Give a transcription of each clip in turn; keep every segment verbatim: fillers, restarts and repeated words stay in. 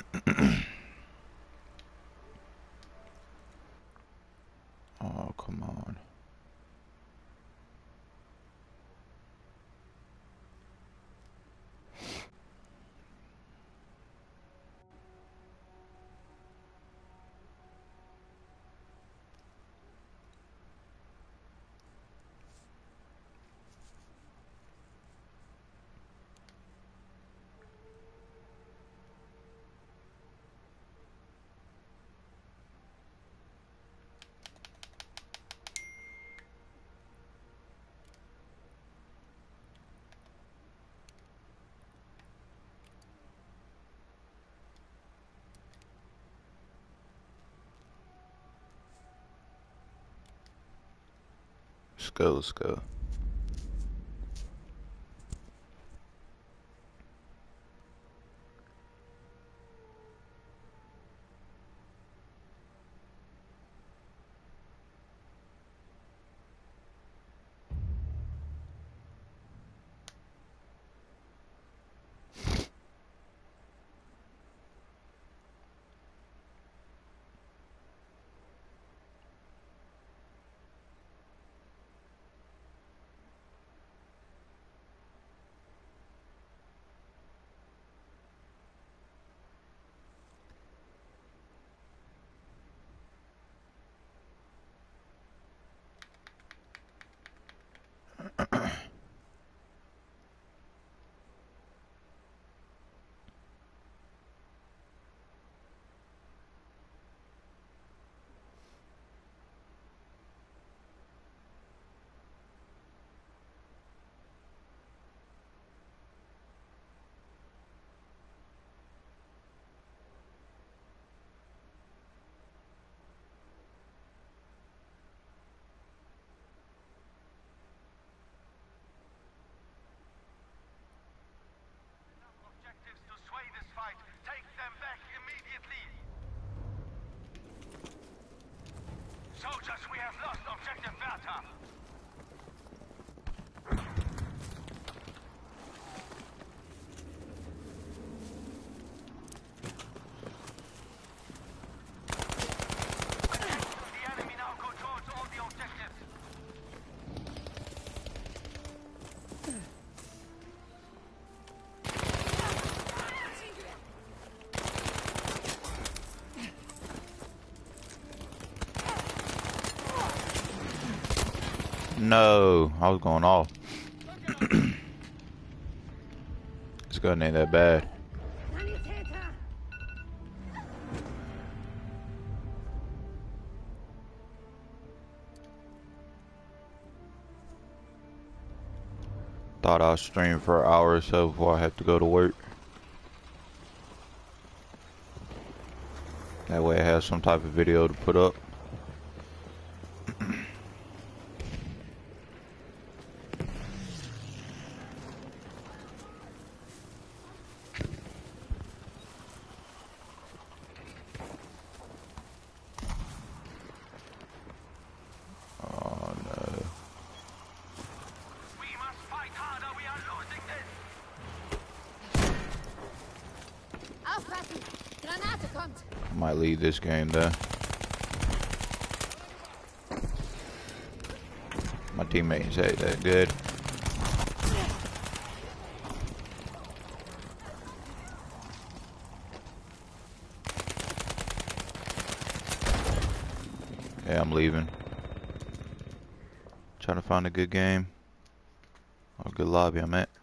Oh, come on. Let's go, let's go. Objectives to sway this fight. Take them back immediately. Soldiers, we have lost objective Bertha. The enemy now controls all the objectives. No, I was going off. This gun ain't that bad. Thought I'll stream for an hour or so before I have to go to work. That way I have some type of video to put up. Oh no. We must fight harder. We are losing this. Aufpassen! Granate kommt! I might leave this game though. My teammates ain't that good. Yeah, I'm leaving. Trying to find a good game. Or a good lobby I'm at.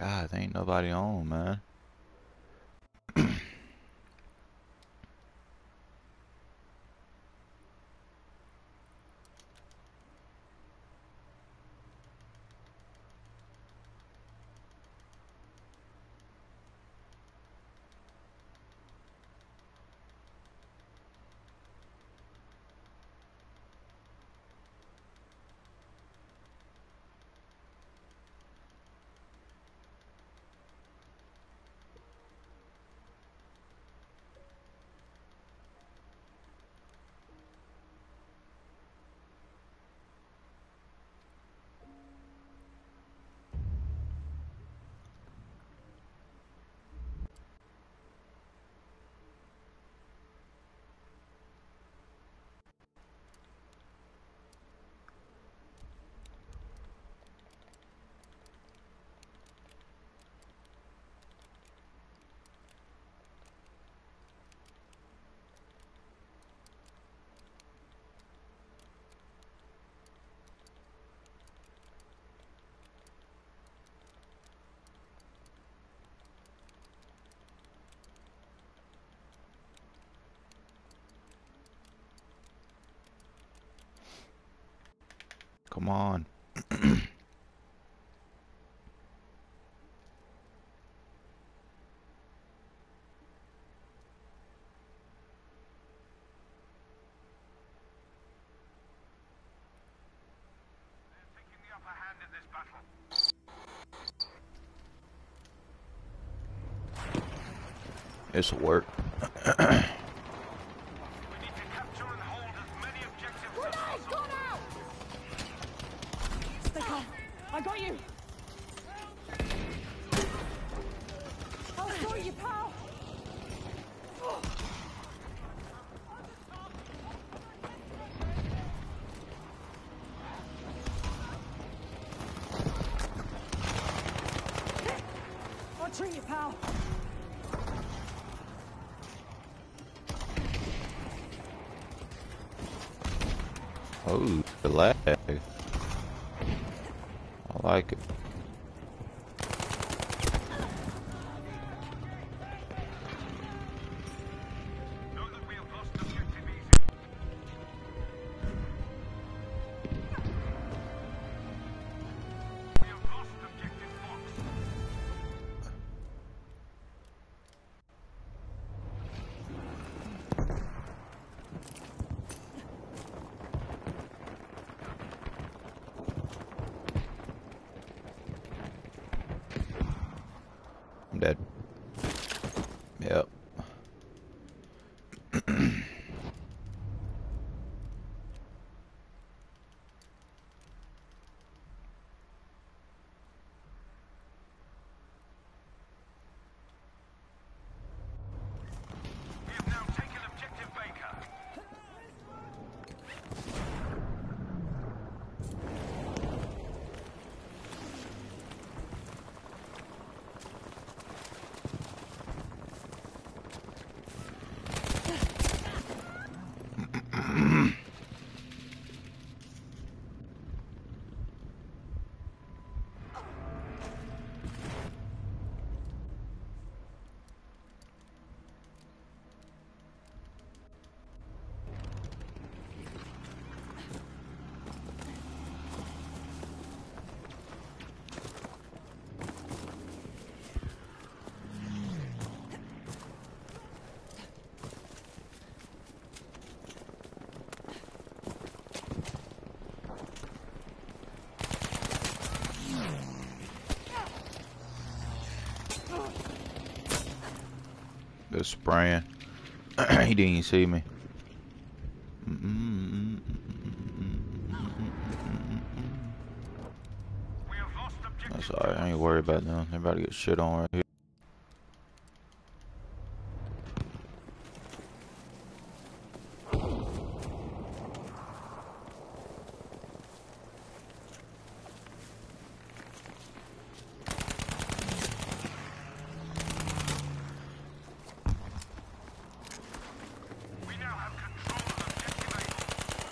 God, there ain't nobody on, man. Come on. Taking the upper hand in this battle. This'll work. We need to capture and hold as many objectives as possible. Stay calm. I got you. I'll sort you, pal. I'll treat you, pal. Oh, the lag. I like it. Know that we have lost objective easy. We have lost objective Fox. I'm dead. Yep. We have now taken objective Baker. They're spraying. He didn't even see me. We have lost objective. That's alright. I ain't worried about them. They're about to get shit on right here. We now have control of objective Able.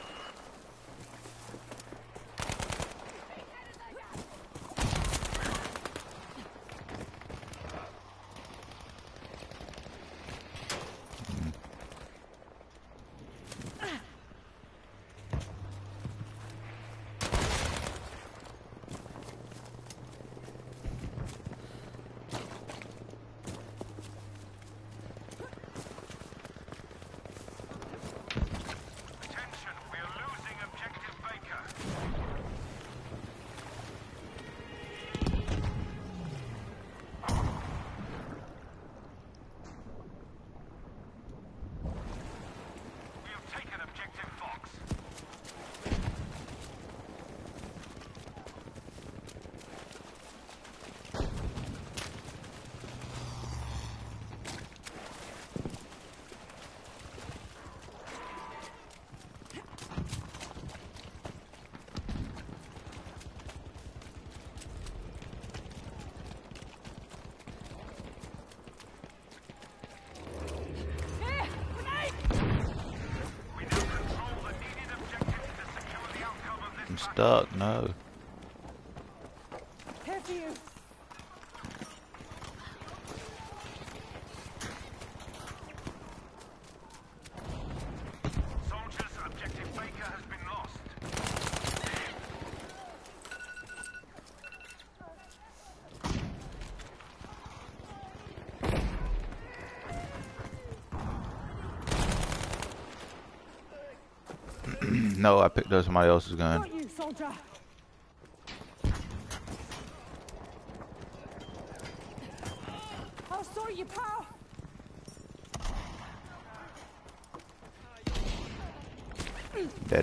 stuck, no. Here for you. Soldiers, objective Baker has been lost. No, I picked up somebody else's gun. Got you, soldier. I'll sort you, pal. Dead.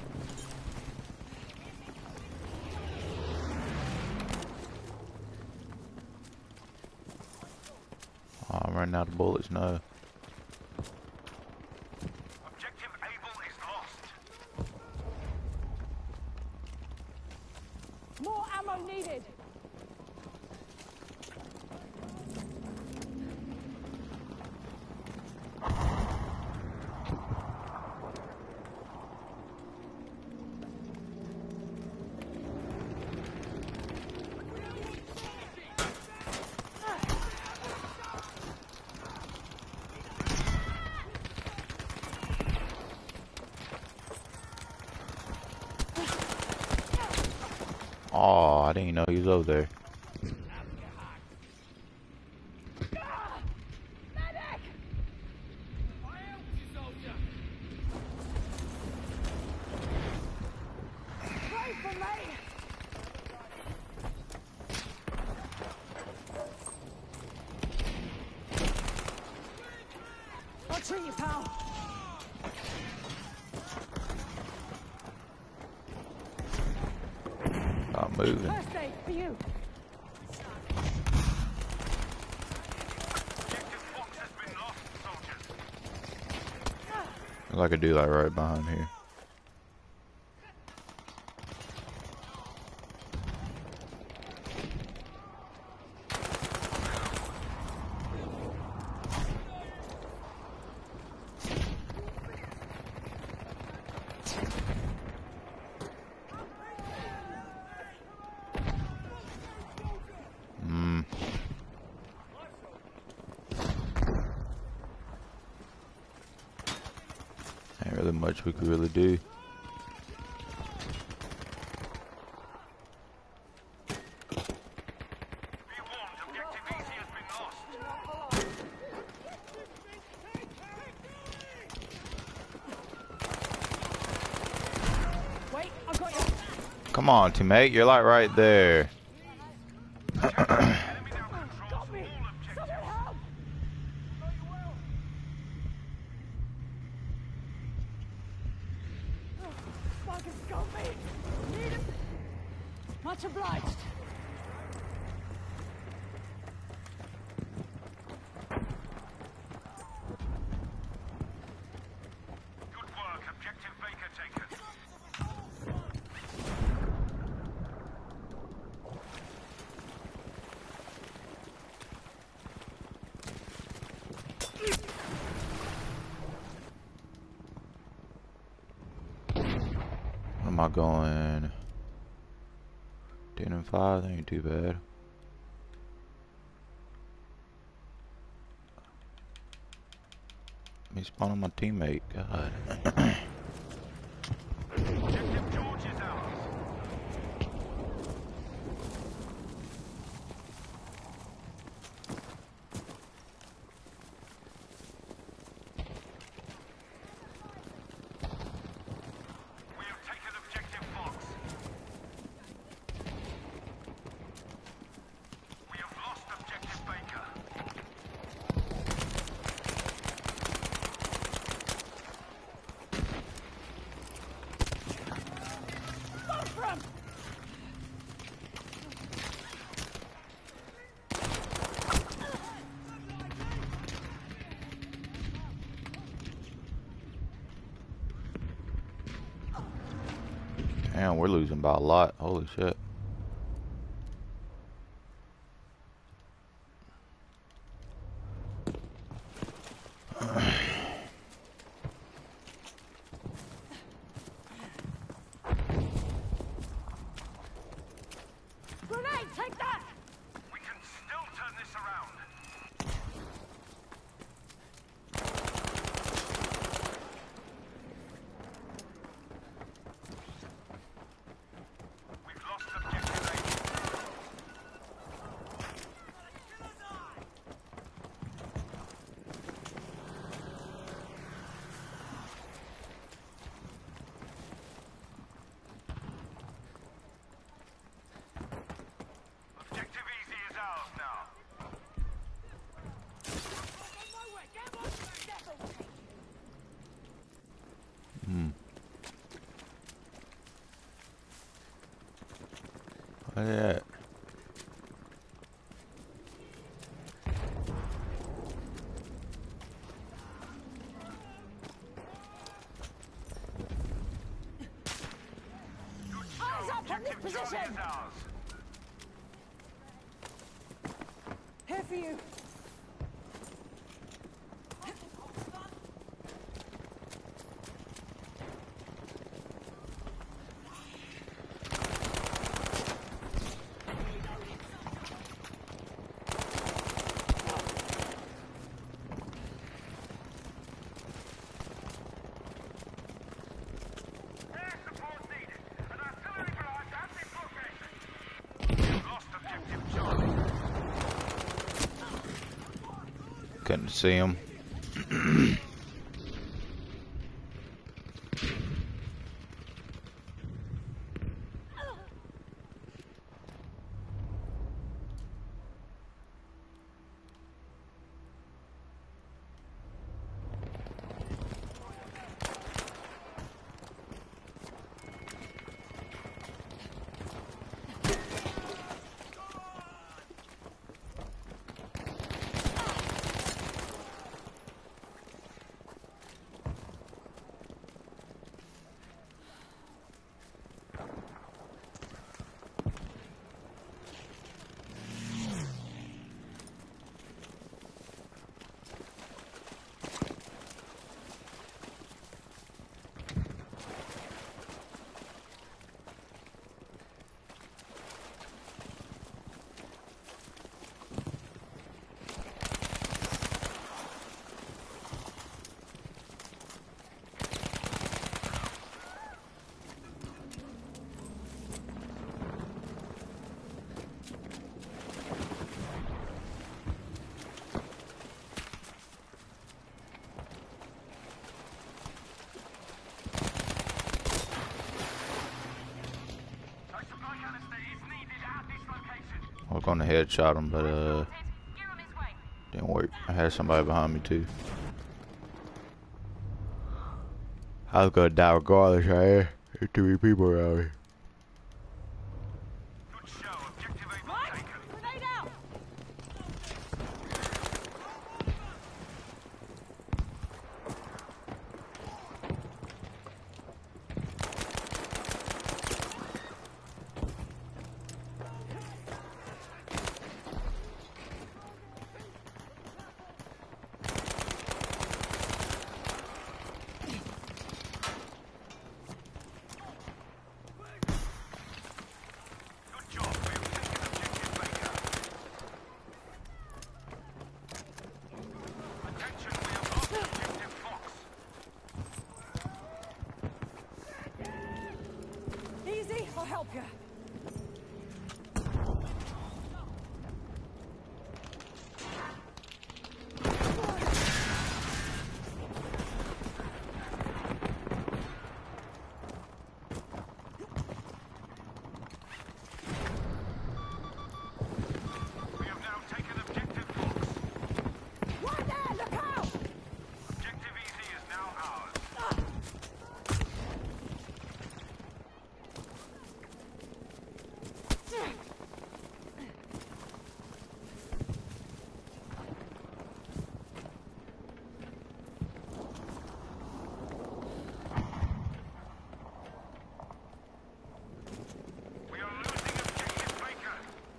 Oh, I'm running out of bullets, no. Objective Able is lost. More ammo needed. Oh, I didn't know he was over there. Pray for me. I'll treat you, pal. I'm moving. First aid for you. Objective Fox has been lost, soldiers. Like I do, like right behind here. Hmm. Ain't really much we could really do. Be warned, Objective Easy has been lost. Wait, I got you. Come on, teammate, you're like right there. Enemy now controls Got me. all objectives. Someone help. Fuckers got me. Need him. Much obliged. Good work, Objective Baker taken. What am I going? ten and five, that ain't too bad. Me spawn on my teammate, God. Objective George is ours. We have taken Objective Fox. We have lost Objective Baker. Fuck from. Damn, we're losing by a lot. Holy shit. Hmm. What is that? Eyes up on this position! Here for you. Couldn't see him. I was gonna headshot him, but uh, didn't work. I had somebody behind me too. I was gonna die regardless right here. There's too many people around here. Good show. Objective Able Mike, taken. grenade out! Good job. We have taken objective Baker. Attention, we have lost objective Fox. Easy, I'll help you. We have now taken objective Fox. Right there, look out! Objective Easy is now ours. We are losing objective Baker.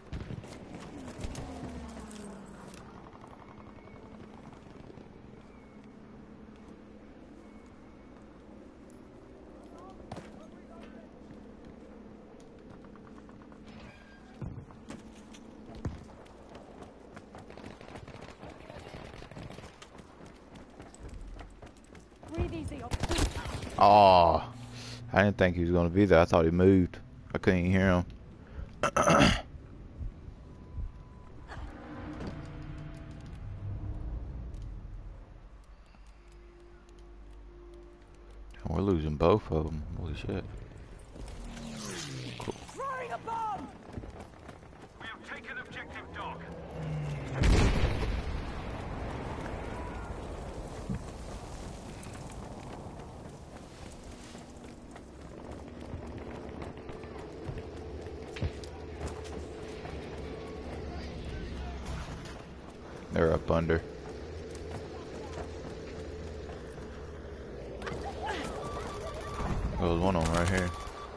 Breathe easy. Oh, I didn't think he was gonna be there. I thought he moved. I couldn't even hear him. We're losing both of them. Holy shit. Throwing a bomb! We have taken objective Dog. up under. There was one of them right here.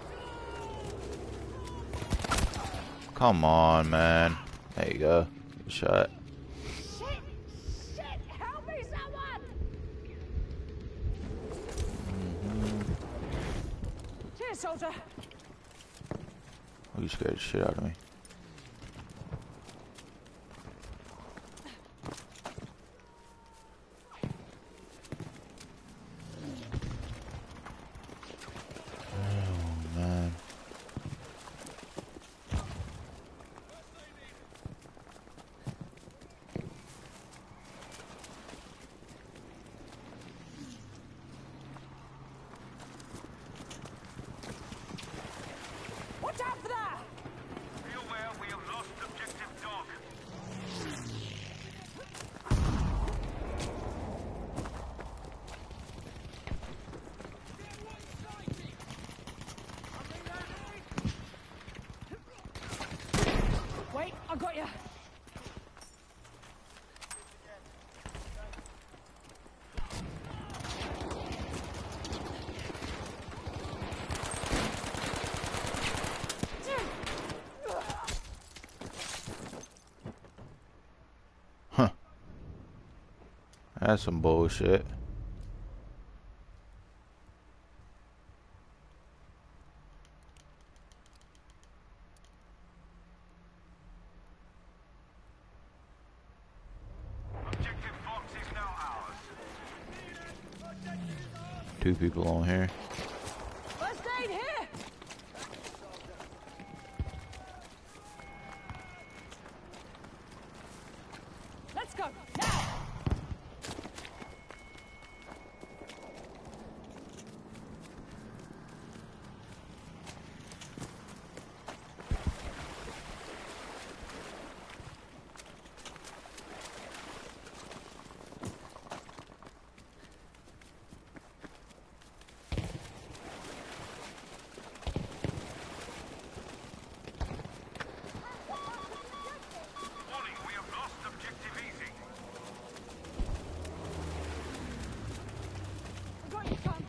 Come on, man. There you go. Good shot. Shit! Shit! Help me, someone! Mm-hmm. Cheers, soldier. Oh, you scared the shit out of me. Oh, man. Watch out for that! Be aware we have lost objective dog. Wait, I got you. Huh. That's some bullshit. Objective Fox is now ours. Two people on here. First aid here! Let's go, now! Warning, we have lost objective easy. I got you, son.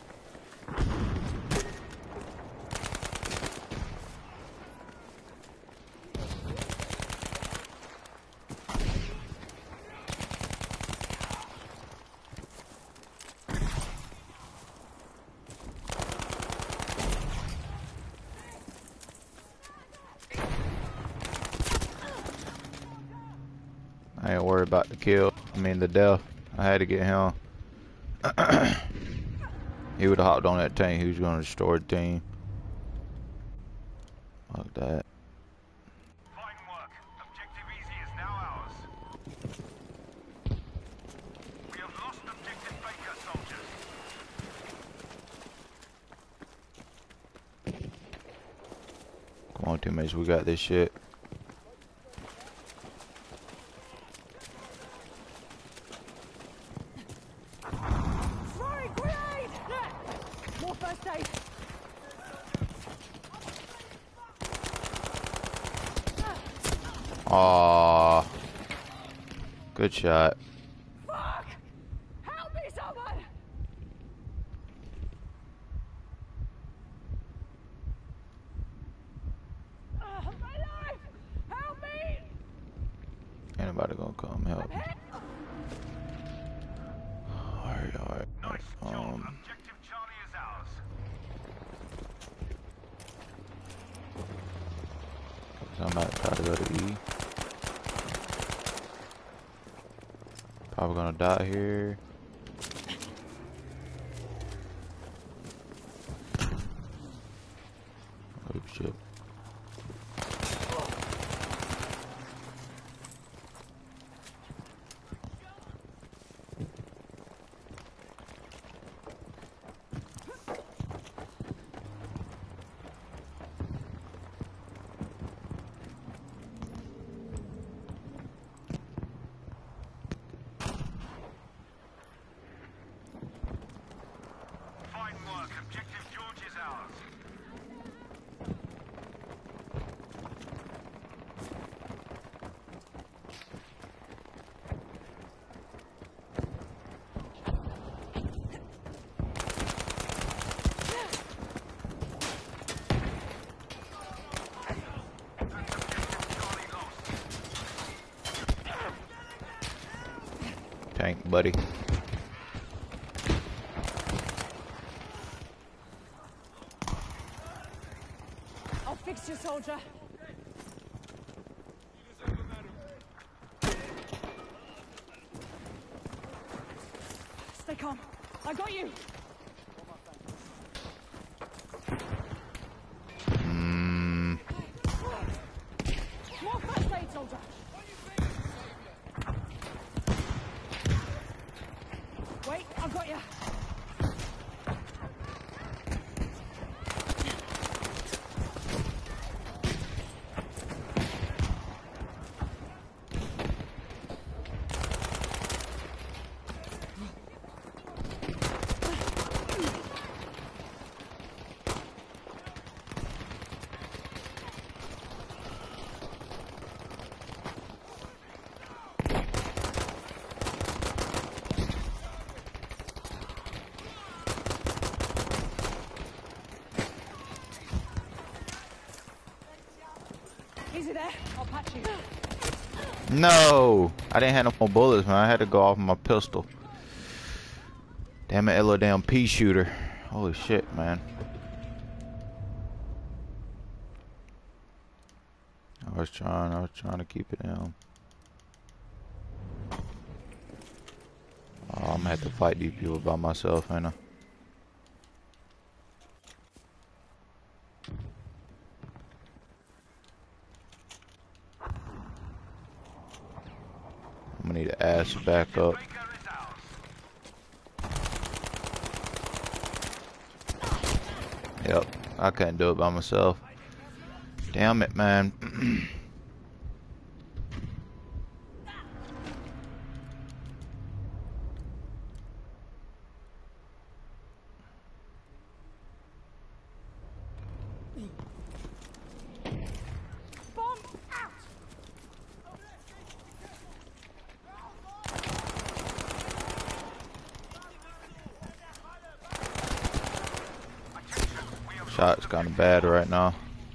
I ain't worried about the kill. I mean the death. I had to get him. He would have hopped on that tank. He was going to destroy the team. Like that. Fine work. Objective easy is now ours. We have lost objective Baker, soldiers. Come on, teammates. We got this shit. Throwing grenade! There! More first aid! Aww. Good shot. Fuck! Help me, someone! Uh, my life! Help me! Anybody gonna come help me? Hit! Alright, alright. Nice job. Um, Objective Charlie is ours. I'm about to try to go to E. Probably gonna die here. Oh shit. Fine work. Objective George is ours. buddy. I'll fix you, soldier. Stay calm. I got you. Mm. More first aid, soldier. Wait, I've got you. Easy there. I'll patch you. No! I didn't have no more bullets, man. I had to go off my pistol. Damn it, that little damn pea shooter. Holy shit, man. I was trying, I was trying to keep it down. Oh, I'm gonna have to fight these people by myself, ain't I? I'm gonna need to ass back up. Yep, I couldn't do it by myself. Damn it, man. Bomb out! Shot's kind of bad right now.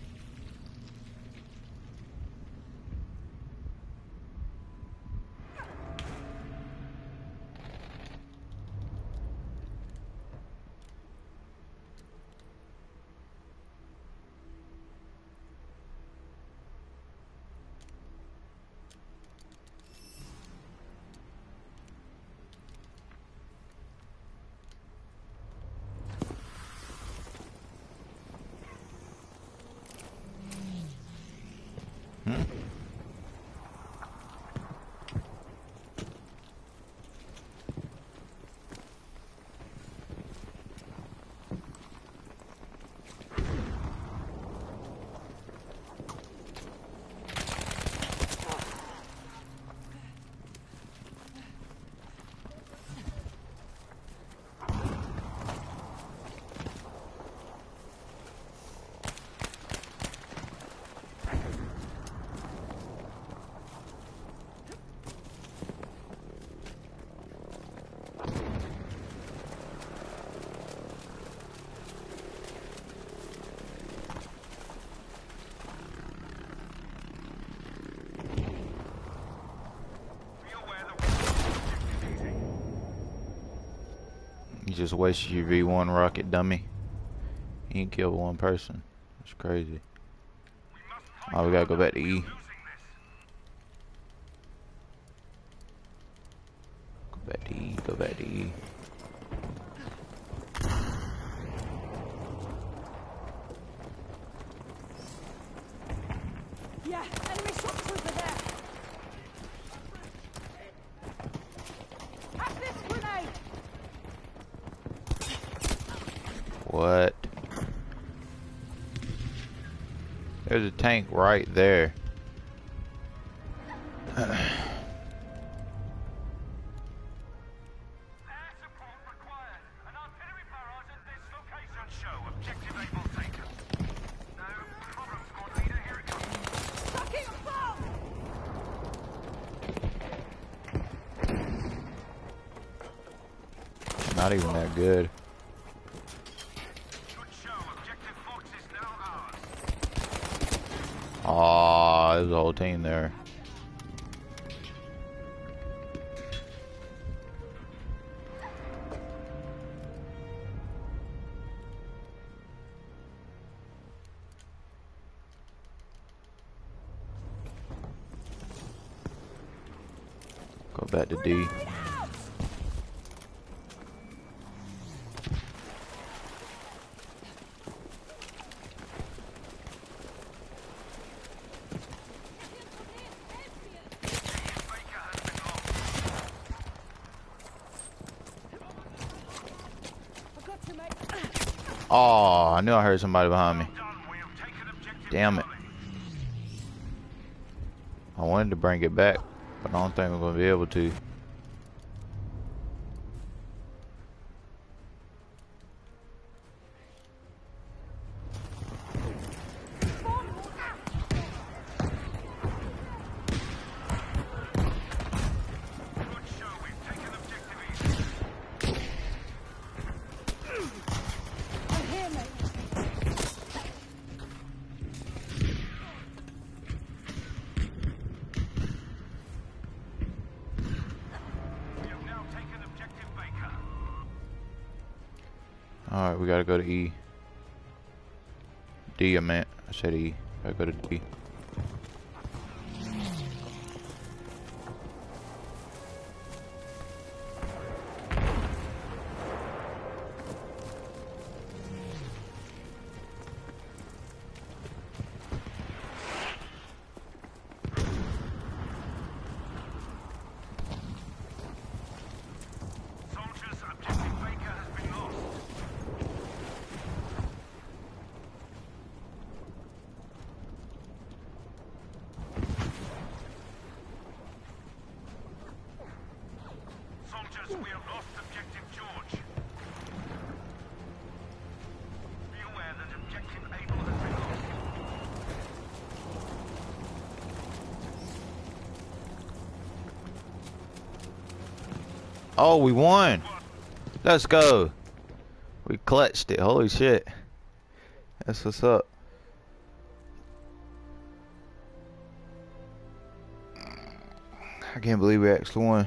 You just wasted your V one rocket, dummy. You ain't killed one person. That's crazy. Oh, we gotta go back to E. Go back to E, go back to E. Yeah, enemy shock trooper there. Have this grenade. What? There's a tank right there. Air support required. An artillery barrage at this location. Show objective able taken. No problem, squad leader. Here it comes. Fucking bomb! Not even that good. Good show. Objective Fox is now ours. Aw, there's a whole team there. Go back to D. Oh, I knew I heard somebody behind me. Damn it. I wanted to bring it back, but I don't think I'm going to be able to. Alright, we gotta go to E. D, I meant. I said E. Gotta go to D. We have lost objective George. Be aware that objective Able has been lost. Oh, we won! Let's go! We clutched it, holy shit. That's what's up. I can't believe we actually won.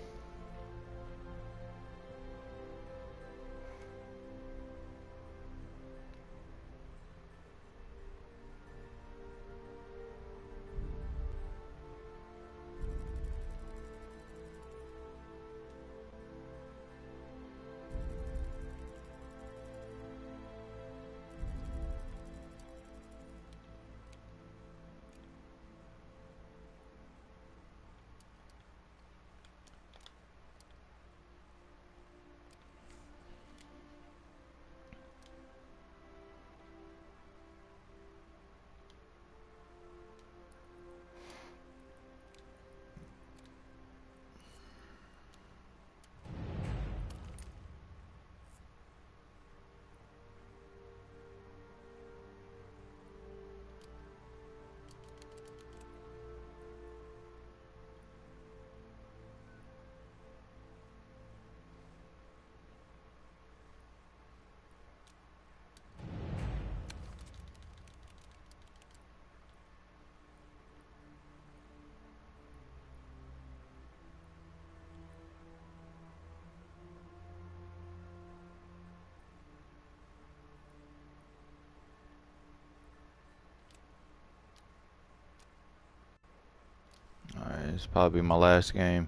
Alright, it's probably my last game.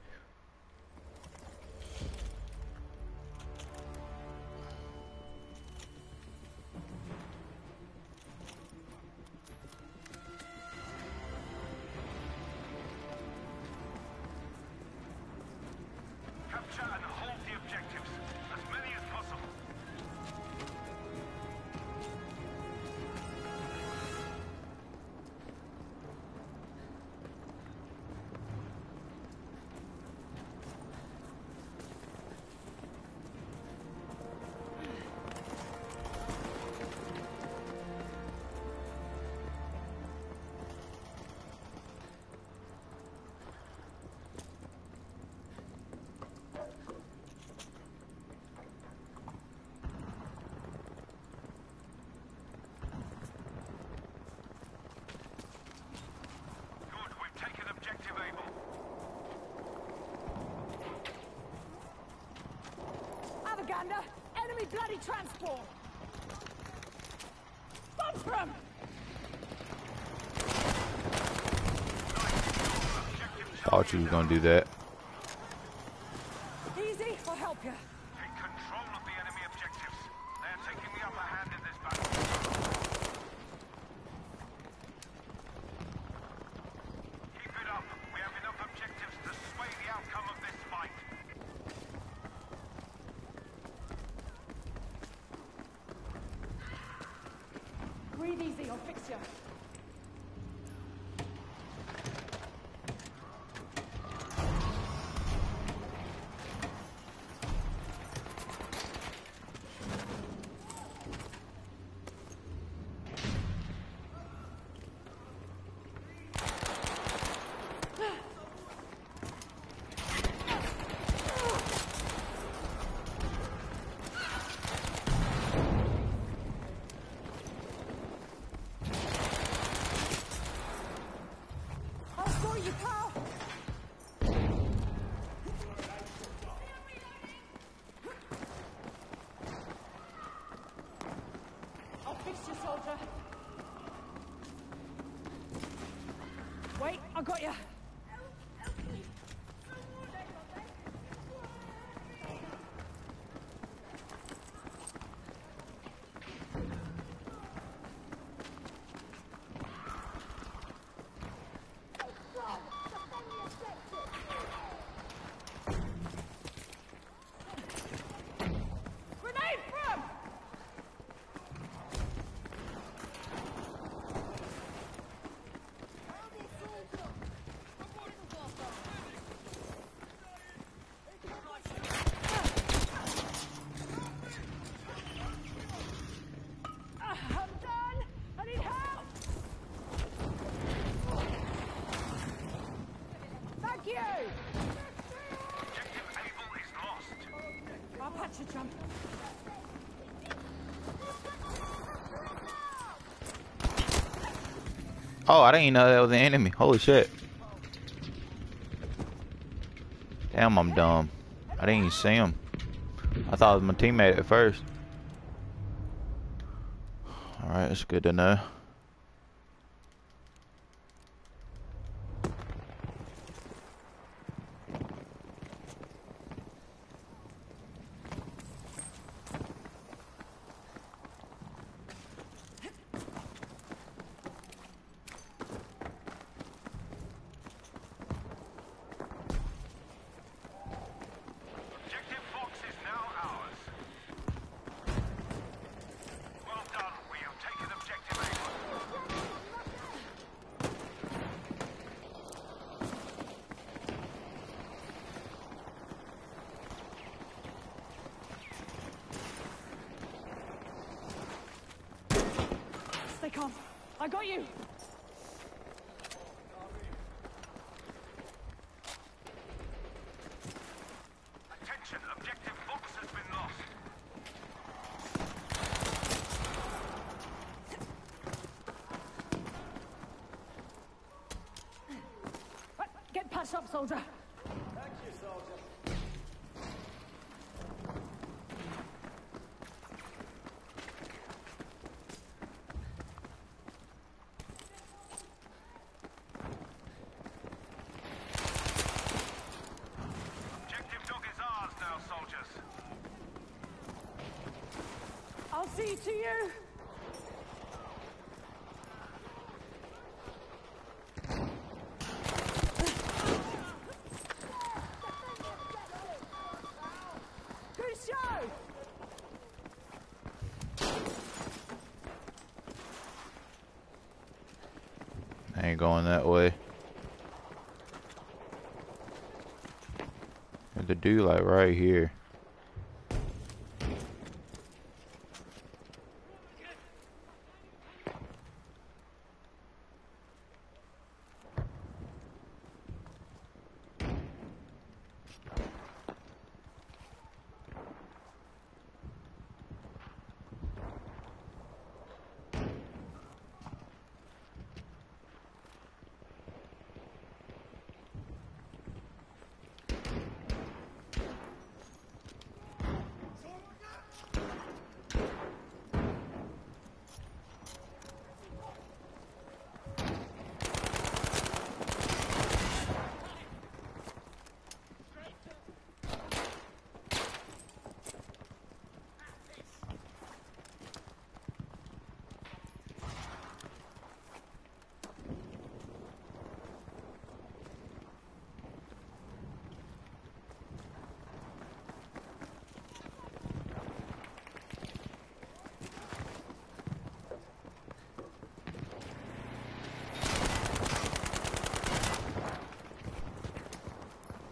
Capture and hold the objectives. As many as possible. Propaganda! Enemy bloody transport! Bunch 'em! Thought you was gonna do that. help you. Take control of the enemy objectives. They are taking the upper hand in this battle. Keep it up. We have enough objectives to sway the outcome of this fight. Breathe easy, I'll fix you. Wait, I got you. Grenade from! I'm done! I need help! Thank you! Objective Able is lost. I'll patch you, chump. Oh, I didn't even know that was an enemy. Holy shit. Damn, I'm dumb. I didn't even see him. I thought it was my teammate at first. Alright, that's good to know. Objective Fox is now ours. Well done. We have taken Objective Able. Stay calm. I got you. Attention, Objective Fox has been lost. Right, get patched up, soldier. Objective Dog is ours now, soldiers. I'll see to you. Good show. I ain't going that way. There's a dude like right here.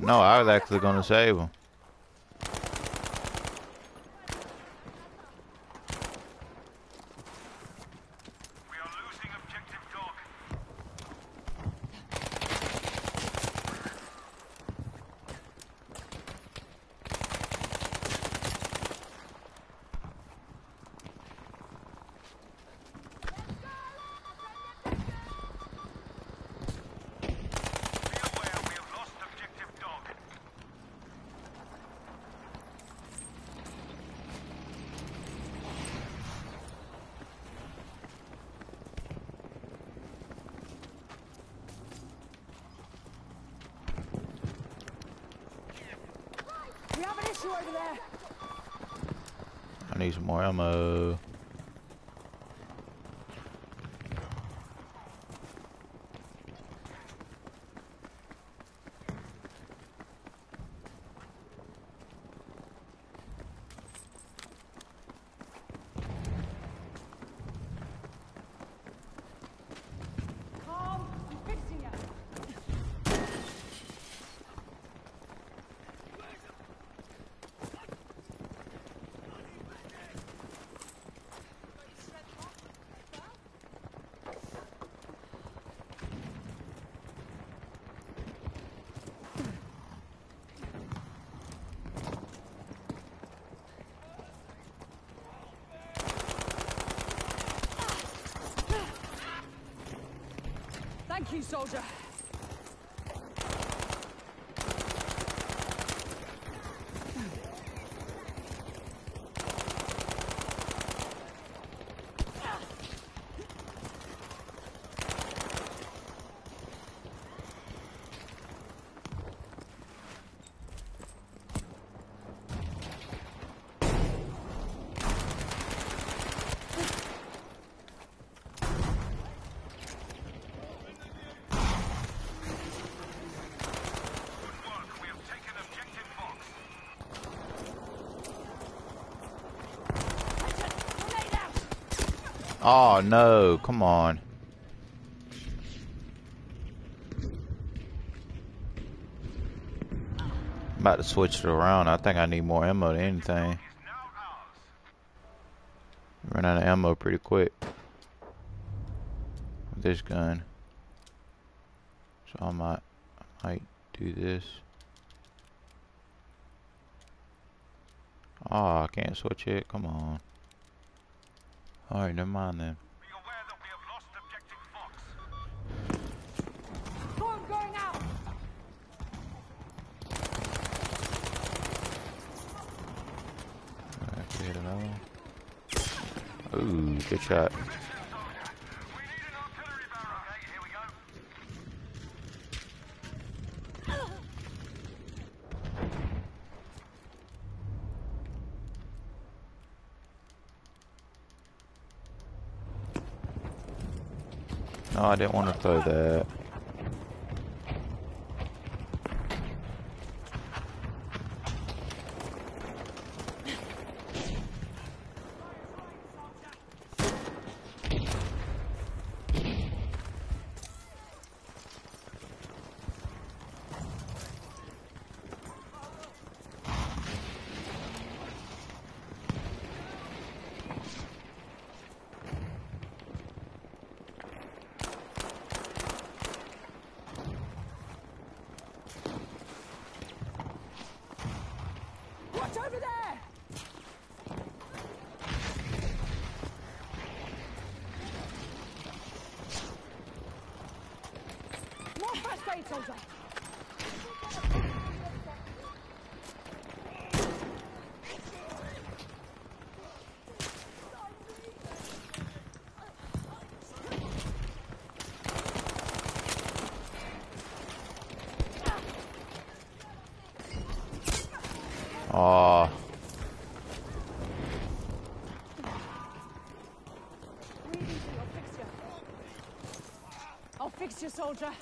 No, I was actually gonna save him. We are losing objective dog. Be aware we have lost objective dog. We have an issue over there. I need some more ammo. Calm. I'm fixing you. Thank you, soldier. Good work. We have taken objective box. Grenade out. Oh no, come on. I'm about to switch it around. I think I need more ammo than anything. Is now ours. Run out of ammo pretty quick with this gun. So I might, I might do this. Oh, I can't switch it. Come on. Alright, never mind then. Be aware that we have lost objective box. Storm going out. Alright, get another one. Ooh, good shot. We need an artillery barrel. Okay, here we go. No, I didn't want to throw that. Watch over there. More first aid, soldier. Oh, Breathe easy, I'll fix you. I'll fix you, soldier.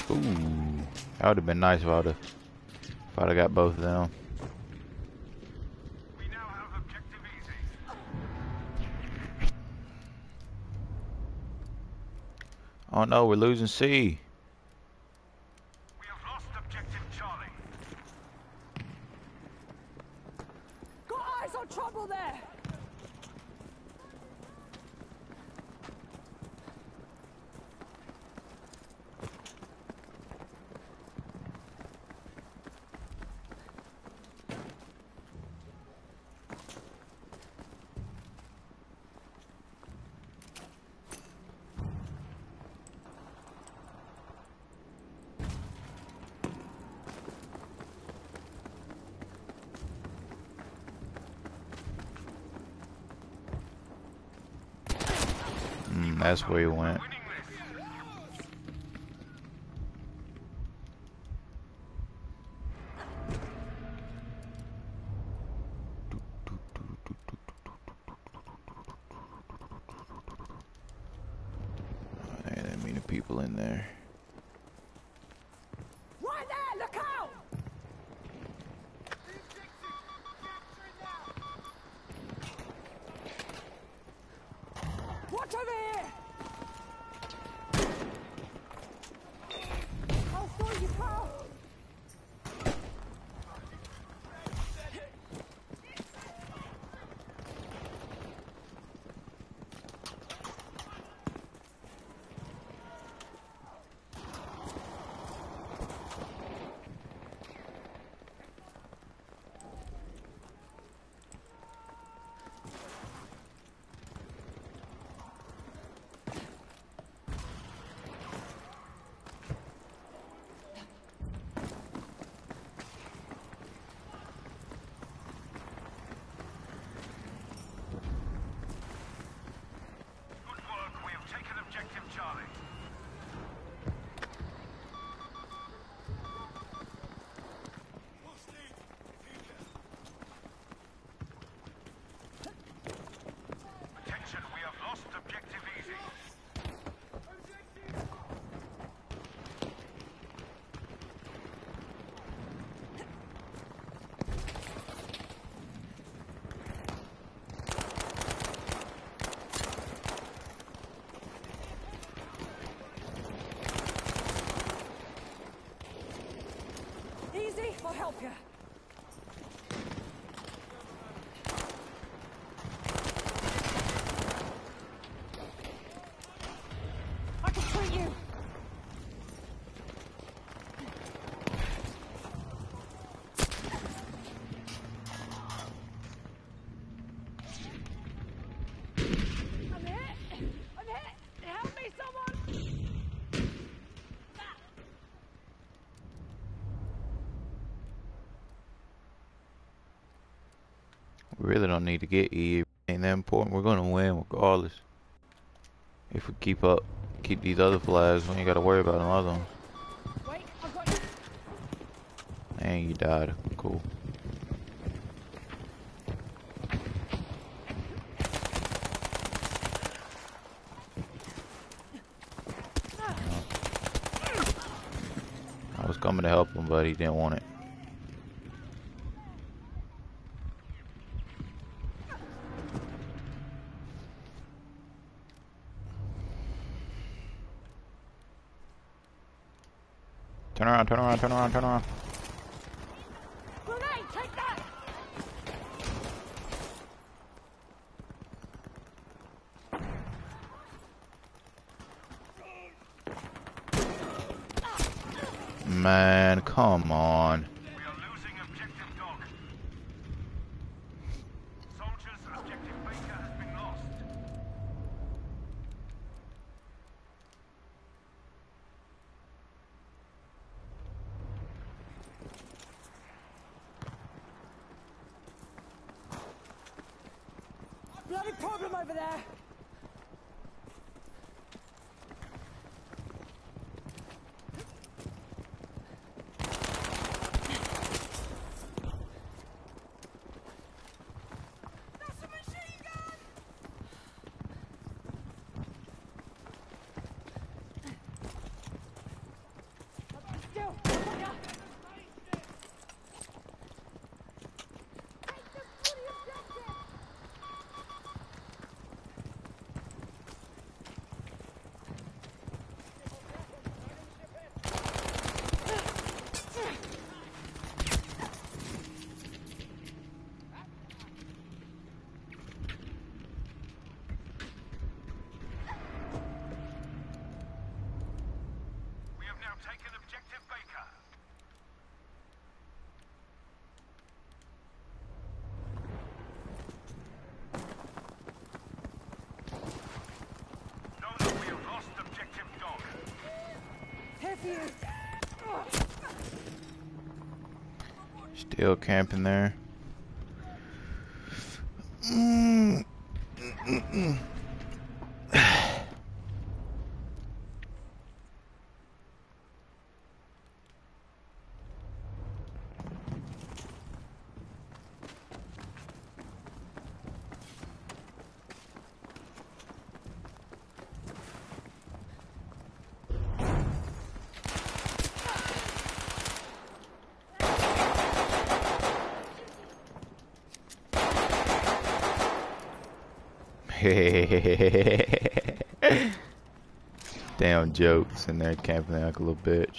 Ooh, that would have been nice if I'd have if I'd have got both of them. We now have objective easy. Oh no, we're losing C. We have lost objective Charlie. Got eyes on trouble there! Mm, that's where he went. Winning this. There ain't that many people in there. Right there! Look out! Watch over here! I'll sort you, pal! Good work. We have taken objective Charlie. Attention, we have lost objective easy. Easy, I'll help you. I can treat you. I'm hit. I'm hit. Help me, someone. We really don't need to get E. It ain't that important. We're gonna win regardless. If we keep up, keep these other flags, we ain't gotta worry about them other ones. Wait, I've got you. And you died. Cool. I was coming to help him, but he didn't want it. Turn around, turn around, turn around, turn around. Grenade, take that. Man, come on. We are losing objective Dog. Soldiers, objective Baker has been lost. Bloody problem over there. That's a machine gun! see you. Still camping there. Mm. Mm-mm. Damn jokes in there camping like a little bitch.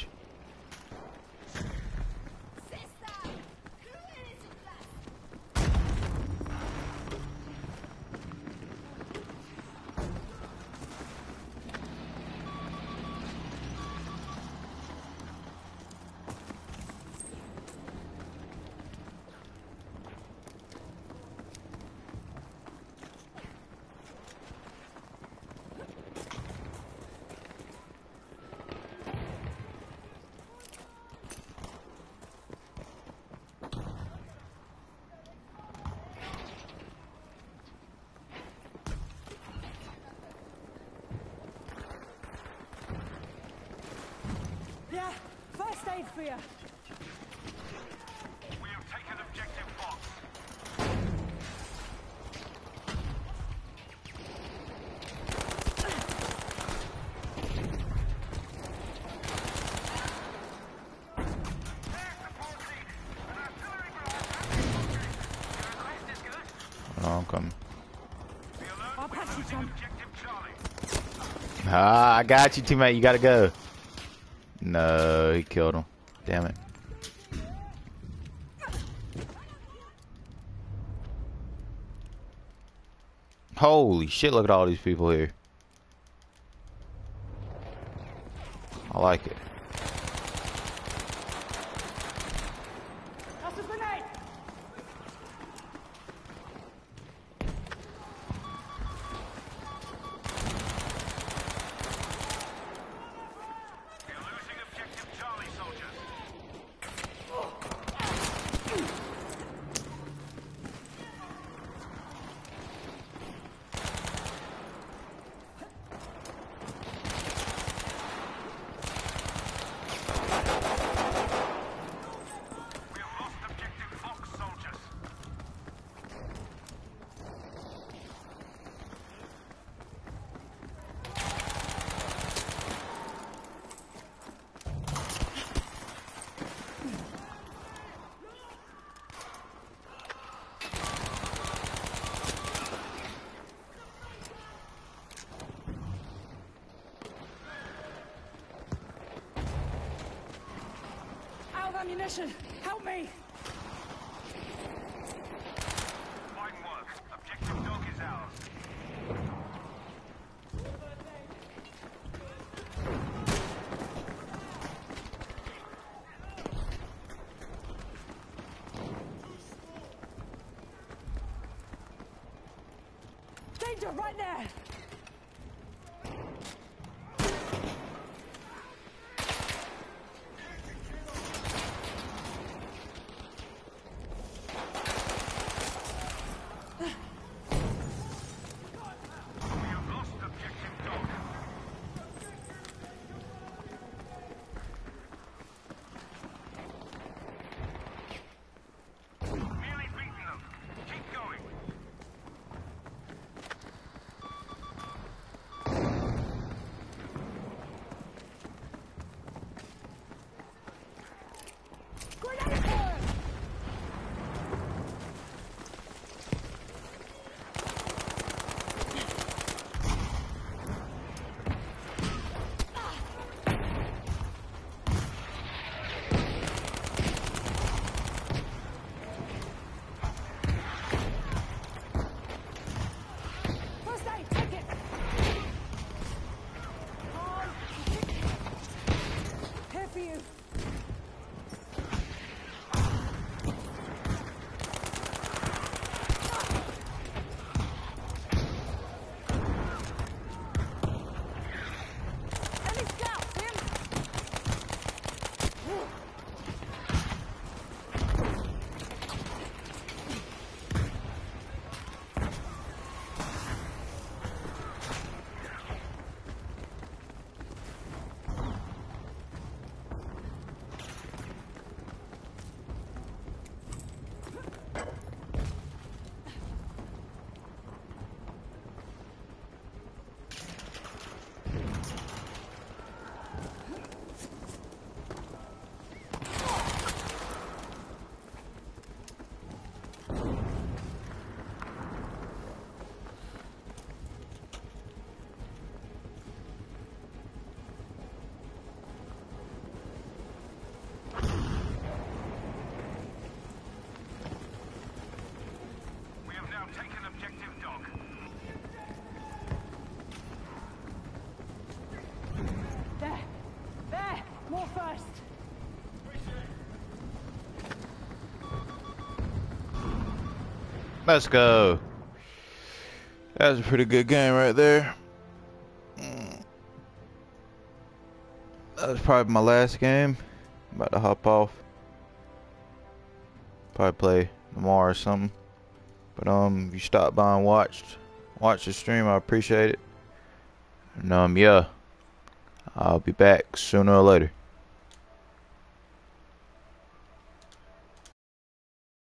Yeah, first aid for you. We have taken objective box. Oh, I'm coming. I'll patch you, Tom. Ah, I got you, teammate. You gotta go. No, he killed him. Damn it. Holy shit, look at all these people here. I like it. That's a grenade. We are losing objective Charlie, soldiers. We have lost objective Fox, soldiers. Out of ammunition. Help me. Fine work. Objective dog is ours. Danger right there. We have lost objective dog. Nearly beaten them. Keep going. first. Let's go. That was a pretty good game right there. Mm. That was probably my last game. I'm about to hop off. Probably play tomorrow or something. But um, if you stopped by and watched, watched the stream, I appreciate it. And um, yeah, I'll be back sooner or later.